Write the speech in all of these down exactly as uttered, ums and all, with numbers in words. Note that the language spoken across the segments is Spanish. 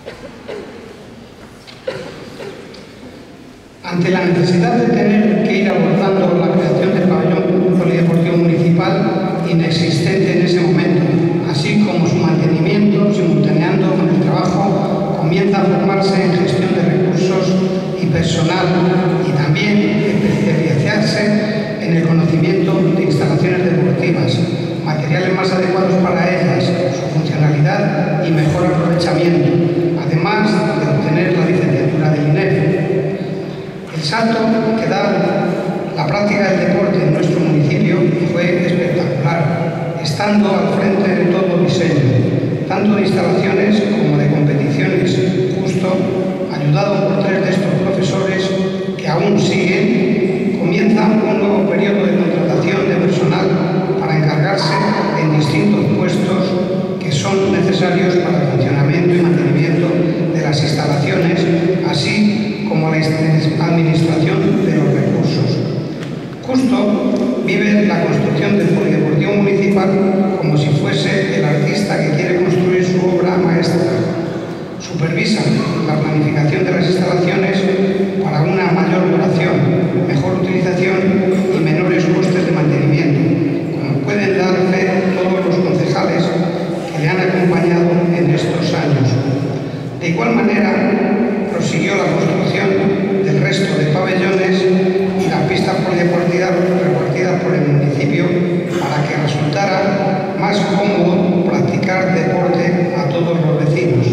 Ante la necesidad de tener que ir abordando la creación del pabellón polideportivo municipal inexistente en ese momento, así como su mantenimiento simultaneando con el trabajo, comienza a formarse en gestión de recursos y personal y también especializarse en el conocimiento de instalaciones deportivas, materiales más adecuados para ellas, su funcionalidad y mejor aprovechamiento, además de obtener la licenciatura del I N E F. El salto que da la práctica del deporte en nuestro municipio fue espectacular, estando al frente de todo diseño, tanto de instalaciones como de competiciones, justo ayudado por tres de estos profesores que aún siguen, comienza un nuevo periodo de contratación de personal para encargarse en distintos puestos que son necesarios para el funcionamiento y mantenimiento de las instalaciones, así como la administración de los recursos. Justo vive la construcción del polideportivo municipal como si fuese el artista que quiere construir su obra maestra. Supervisa la planificación de las instalaciones para una mayor duración, mejor utilización y menores costes de mantenimiento, como pueden dar fe todos los concejales que le han acompañado en estos años. De igual manera, prosiguió la construcción del resto de pabellones y las pistas polideportivas repartidas por el municipio para que resultara más cómodo practicar deporte a todos los vecinos.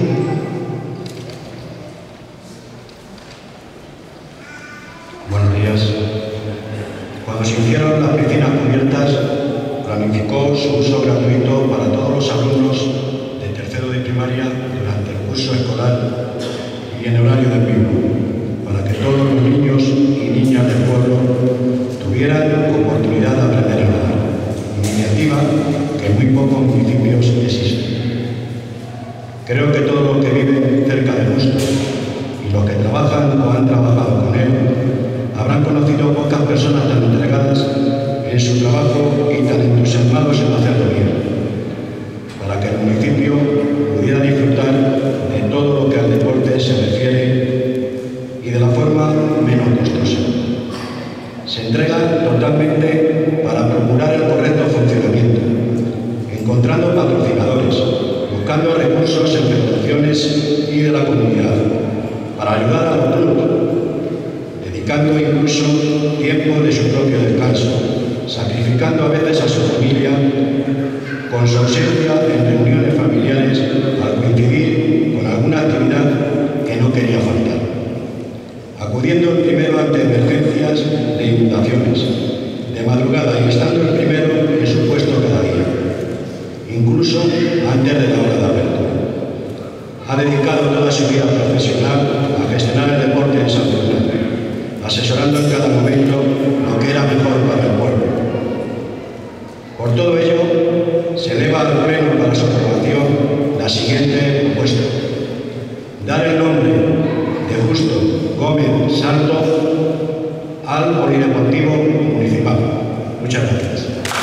Buenos días. Cuando se hicieron las piscinas cubiertas, planificó su uso gratuito para todos los alumnos de tercero de primaria durante el curso escolar y en horario de pico, para que todos los niños y niñas del pueblo tuvieran oportunidad de aprender a nadar, iniciativa que en muy pocos municipios existe. Creo que todos los que viven cerca de Busto y los que trabajan o han trabajado con él habrán conocido pocas personas tan entregadas en su trabajo y tan entusiasmados en hacerlo bien, para que el municipio pudiera disfrutar de todo lo que al deporte se refiere y de la forma menos costosa. Se entrega totalmente para procurar el correcto funcionamiento, encontrando patrocinadores, buscando recursos en federaciones y de la comunidad, para ayudar a los clubes, dedicando incluso tiempo de su propio descanso, sacrificando a veces a su familia con su ausencia en reuniones familiares al coincidir con alguna actividad que no quería faltar, acudiendo el primero ante emergencias de inundaciones, de madrugada y estando el primero en su puesto cada día, incluso antes de la hora de apertura. Ha dedicado toda su vida profesional a gestionar el deporte en San Fernando, asesorando en cada momento lo que era mejor para el pueblo. Por todo ello, se eleva al pleno para su aprobación la siguiente propuesta: dar el nombre de Justo Gómez Salto al Polideportivo Municipal. Muchas gracias.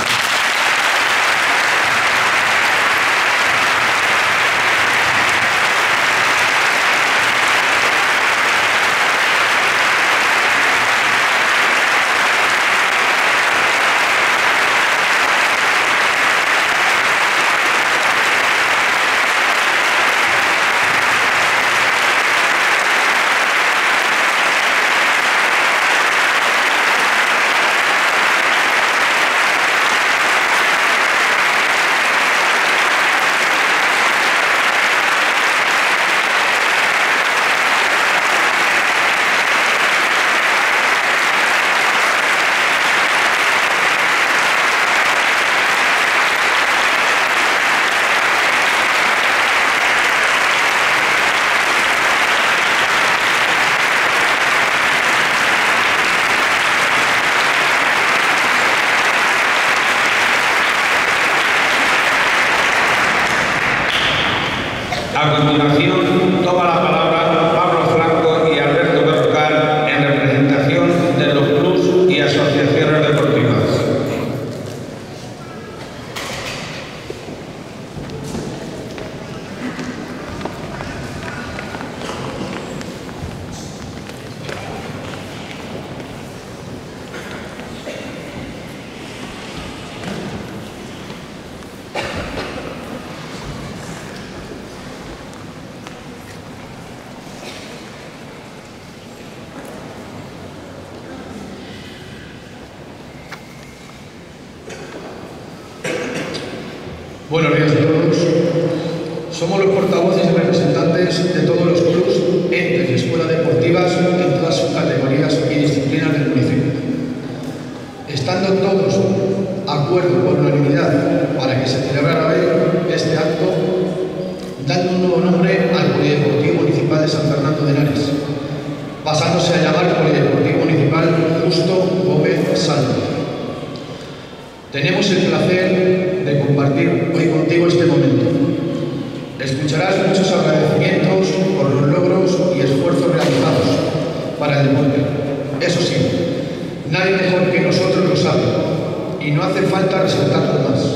A continuación, toma la palabra Pablo Franco y Alberto Berrocal en representación de los clubes y asociaciones deportivas. Buenos días a todos. Somos los portavoces y representantes de todos los clubes, entes y escuelas deportivas en todas sus categorías y disciplinas del municipio. Estando todos de acuerdo por unanimidad para que se celebrara hoy este acto, dando un nuevo nombre al Polideportivo Municipal de San Fernando de Henares, pasándose a llamar Polideportivo Municipal Justo Gómez Salvo. Tenemos el placer de compartir hoy contigo este momento. Escucharás muchos agradecimientos por los logros y esfuerzos realizados para el deporte. Eso sí, nadie mejor que nosotros lo sabe y no hace falta resaltarlo más.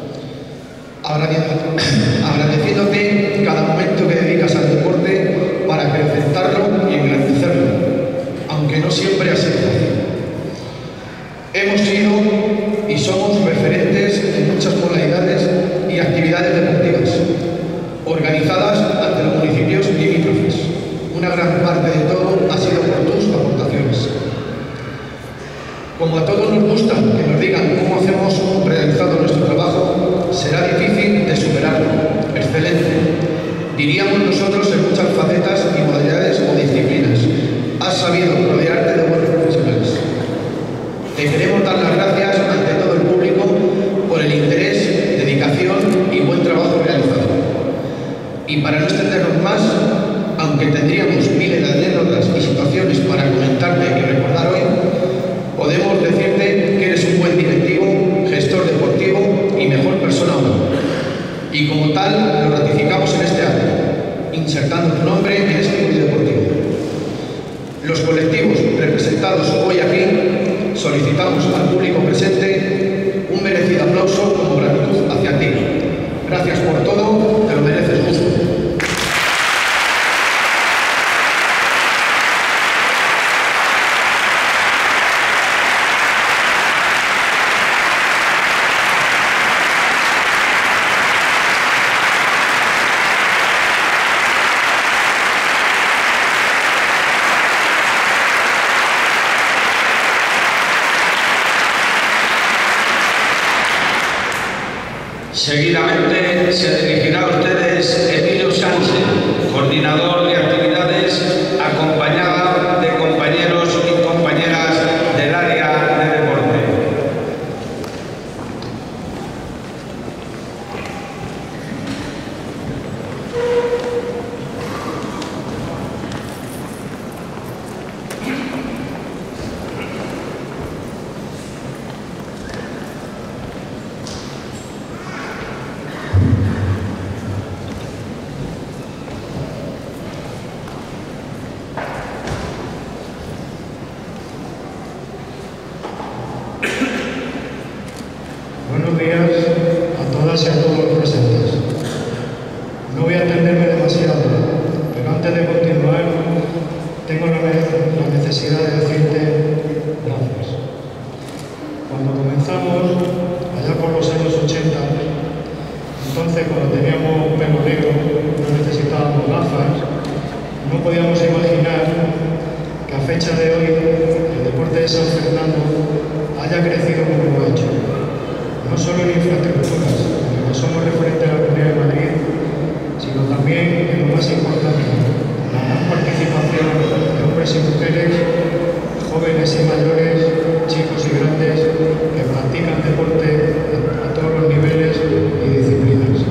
Agradeciéndote cada momento que dedicas al deporte para acrecentarlo y engrandecerlo, aunque no siempre ha sido fácil. Hemos sido y somos referentes en muchas modalidades y actividades deportivas, organizadas ante los municipios limítrofes. Una gran parte de todo ha sido por tus aportaciones. Como a todos nos gusta que nos digan cómo hacemos realizado nuestro trabajo, será difícil de superarlo. Excelente. Diríamos nosotros en muchas facetas y modalidades o disciplinas. Has sabido rodearte de buenos profesionales. Te queremos dar las gracias ante todo el público por el interés, dedicación y buen trabajo realizado. Y para no extendernos más, aunque tendríamos miles de anécdotas y situaciones para comentarte y recordar hoy, podemos decirte que eres un buen directivo, gestor deportivo y mejor persona aún. Y como tal, lo ratificamos en este acto, insertando tu nombre en este polideportivo. Los colectivos representados hoy aquí solicitamos al público presente un merecido aplauso como gratitud hacia ti. Gracias por todo, te lo mereces justo. Seguidamente se dirigirá a ustedes Emilio Sánchez, coordinador de actividades, acompañada de compañeros y compañeras del área de deporte. Buenos días a todas y a todos los presentes. No voy a extenderme demasiado, pero antes de continuar, tengo la necesidad de decirte gracias. Cuando comenzamos, allá por los años ochenta, entonces cuando teníamos pelo negro, no necesitábamos gafas, no podíamos imaginar que a fecha de hoy el deporte de San Fernando haya crecido como lo ha hecho. No solo en infraestructuras, en lo que somos referentes a la Comunidad de Madrid, sino también en lo más importante, la gran participación de hombres y mujeres, jóvenes y mayores, chicos y grandes, que practican deporte a todos los niveles y disciplinas.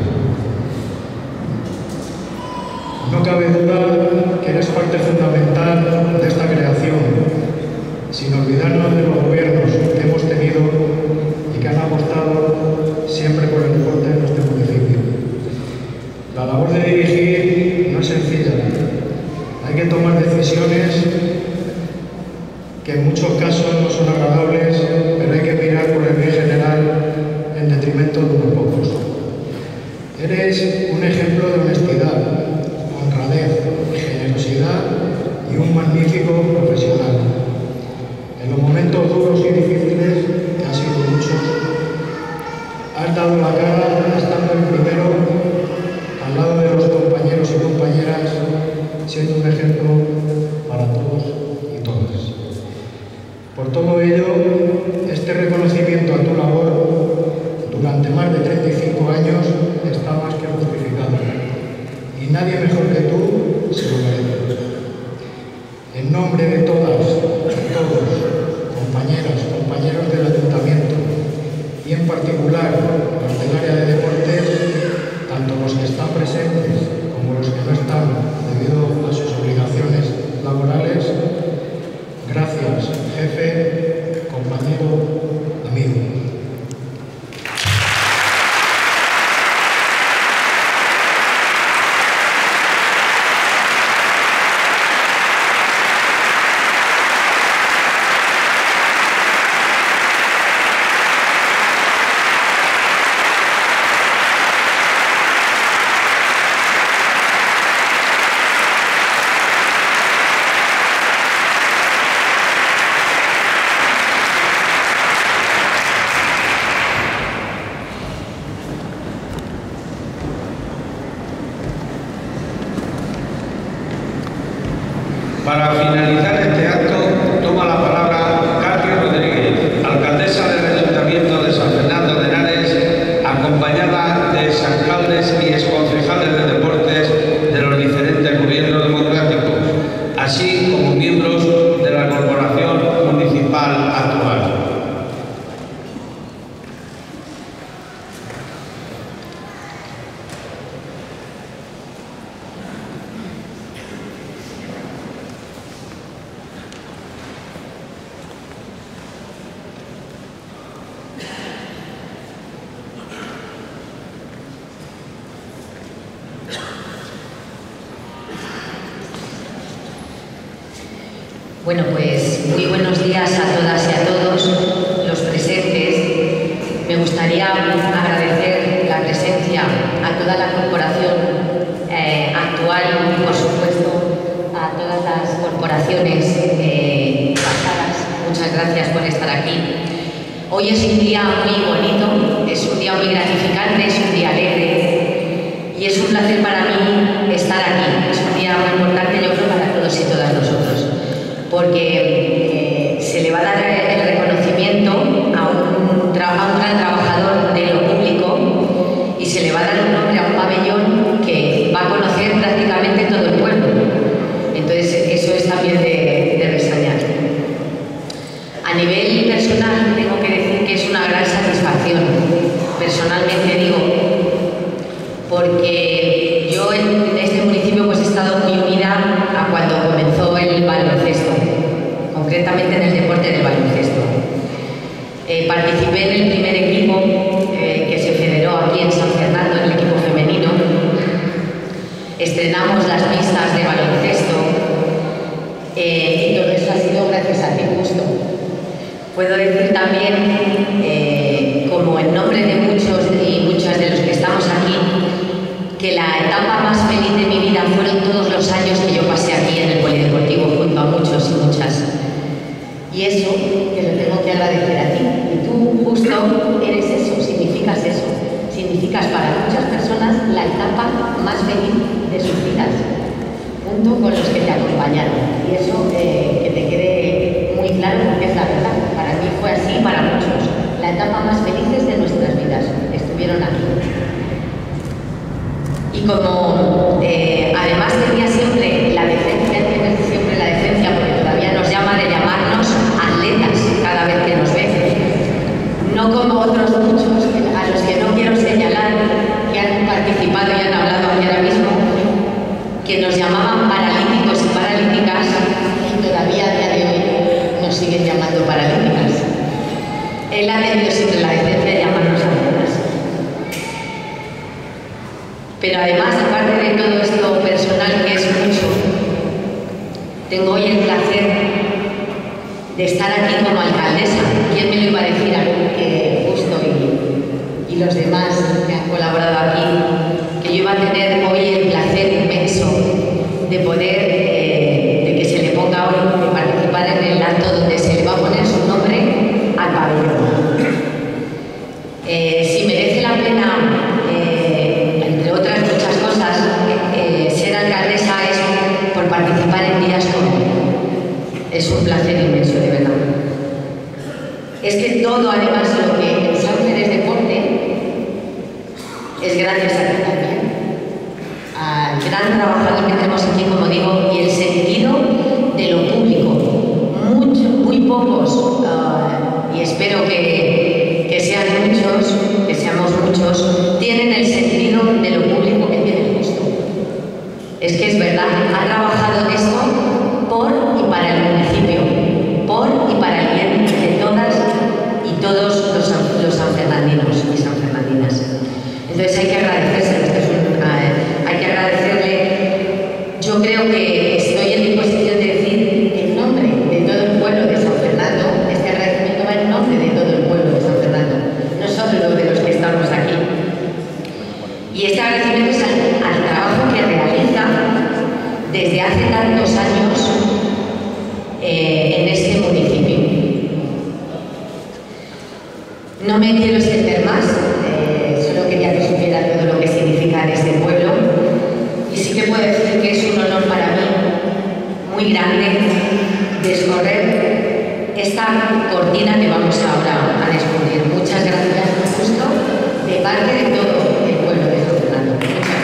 No cabe duda que eres parte fundamental de esta creación, sin olvidarnos de los gobiernos que hemos tenido y que han apostado siempre por el deporte en nuestro municipio. La labor de dirigir no es sencilla. Hay que tomar decisiones que en muchos casos no son agradables, pero hay que mirar por el bien general en detrimento de unos pocos. Eres un ejemplo de honestidad, honradez, generosidad y un magnífico profesional. En los momentos duros y difíciles, que han sido muchos, has dado la cara estando el primero al lado de los compañeros y compañeras, siendo un ejemplo para todos y todas. Por todo ello, este reconocimiento a tu labor durante más de treinta y cinco años mejor que tú se lo merece. En nombre de todas, de todos, compañeras, compañeros del Ayuntamiento, y en particular los del área de deportes, tanto los que están presentes como los que no están debido a sus obligaciones laborales, gracias, jefe, compañero, amigo. Para finalizar este acto, toma la palabra Katy Rodríguez, alcaldesa del Ayuntamiento de San Fernando de Henares, acompañada de exalcaldes y exconcejales de deportes de los diferentes gobiernos democráticos, así como miembros de la corporación municipal actual. Bueno, pues muy buenos días a todas y a todos los presentes. Me gustaría agradecer la presencia a toda la corporación eh, actual y, por supuesto, a todas las corporaciones eh, pasadas. Muchas gracias por estar aquí. Hoy es un día muy bonito, es un día muy gratificante, es un día alegre y es un placer para mí estar aquí. Es un día muy importante, yo creo, para todos y todas nosotros, porque eh, se le va a dar el reconocimiento a un, a un gran trabajador de lo público y se le va a dar un nombre a un pabellón que va a conocer prácticamente todo el pueblo. Entonces, eso es también de, de reseñar. A nivel personal, tengo que decir que es una gran satisfacción. Personalmente digo, porque yo en este municipio pues, he estado muy unida a cuando comenzó el baloncesto, concretamente en el deporte del baloncesto. Eh, participé en el primer equipo eh, que se federó aquí en San Fernando, en el equipo femenino. Estrenamos las pistas de baloncesto eh, y todo eso ha sido gracias a ti, Justo. Puedo decir también, eh, como en nombre de muchos y muchas de los que estamos aquí, que la etapa más feliz de mi vida fueron todos los años que yo pasé aquí en el polideportivo junto a muchos y muchas. Y eso te lo tengo que agradecer a ti. Y tú, Justo, eres eso, significas eso. Significas para muchas personas la etapa más feliz de sus vidas, junto con los que te acompañaron. Y eso eh, que te quede muy claro porque es la verdad. Para mí fue así, para muchos. La etapa más feliz de nuestras vidas estuvieron aquí. Y como eh, además tenía siempre la decencia, tienes siempre la decencia, porque todavía nos llama de llamarnos atletas cada vez que nos ven. No como otros muchos a los que no quiero señalar que han participado y han hablado aquí ahora mismo, que nos llamaban paralíticos y paralíticas y todavía a día de hoy nos siguen llamando paralíticas. Él ha tenido siempre la decencia de llamarnos atletas. Pero además, aparte de todo esto personal, que es mucho, tengo hoy el placer de estar aquí como alcaldesa. ¿Quién me lo iba a decir a mí, que Justo y, y los demás que han colaborado aquí, que yo iba a tener hoy el placer inmenso de poder, eh, de que se le ponga hoy, de participar en el acto donde se le va a poner su nombre al pabellón? Eh, si merece la pena, eh, entre otras muchas cosas, eh, ser alcaldesa es por participar en días como hoy. Es un placer inmenso, de verdad. Es que todo, además, lo que en Sanfer es deporte, es gracias a ti también, al gran trabajador que tenemos aquí, como digo, y el sentido de lo público. Mucho, muy pocos, uh, y espero que, que sean muchos, que seamos muchos, tienen el sentido de lo público que tiene el justo. Es que es verdad, ha trabajado esto por y para el municipio, por y para el bien de todas y todos los, los sanfernandinos y sanfernandinas. Entonces hay que agradecérselo, esto es un, uh, hay que agradecerle. Yo creo que estoy en disposición de decir en nombre de todo el pueblo de San Fernando, este agradecimiento va en nombre de todo el pueblo de San Fernando, no solo de los que estamos aquí. Y este agradecimiento es al, al trabajo que realiza desde hace tantos años eh, en este municipio. No me quiero extender más, eh, solo quería que supiera todo lo que significa este pueblo. Y sí que puedo decir que es un honor para mí muy grande descorrer esta cortina que vamos ahora a descubrir. Muchas gracias, justo de parte de todo el pueblo de San Fernando. Muchas gracias.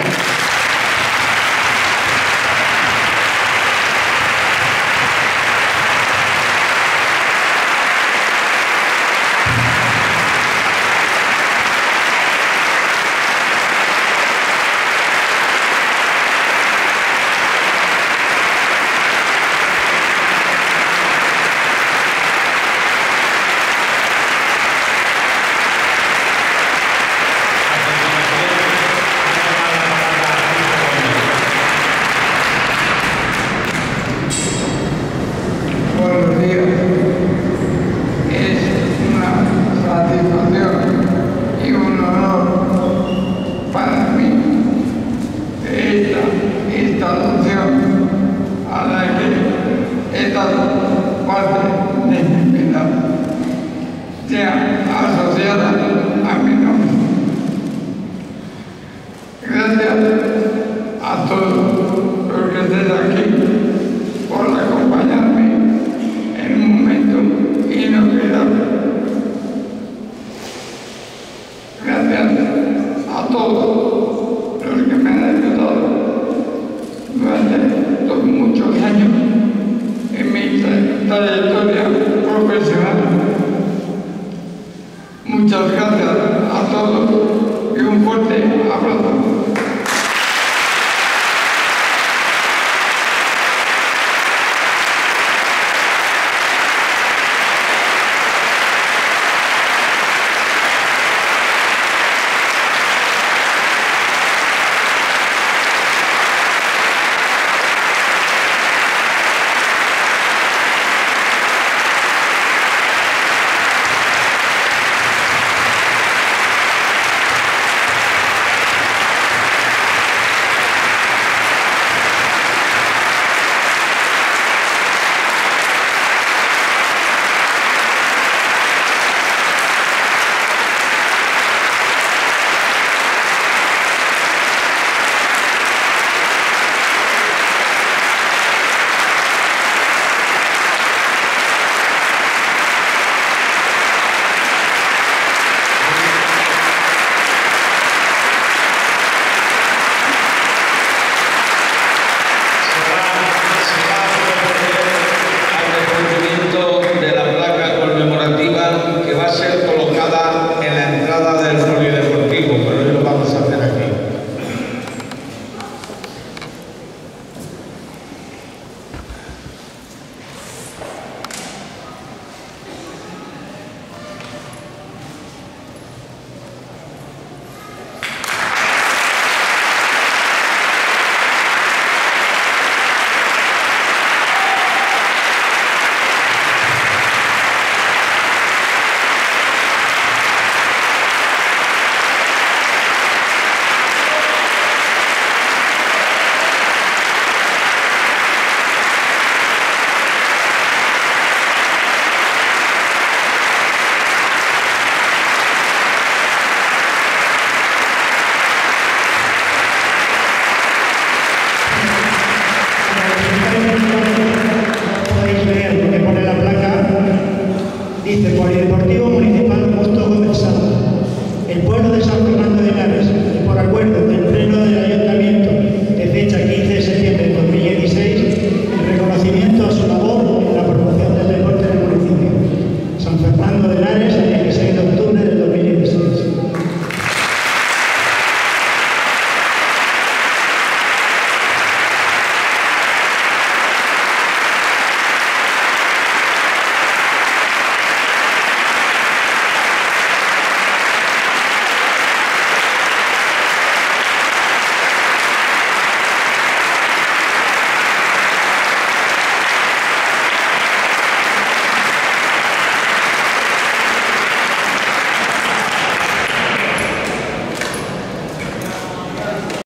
Dice, polideportivo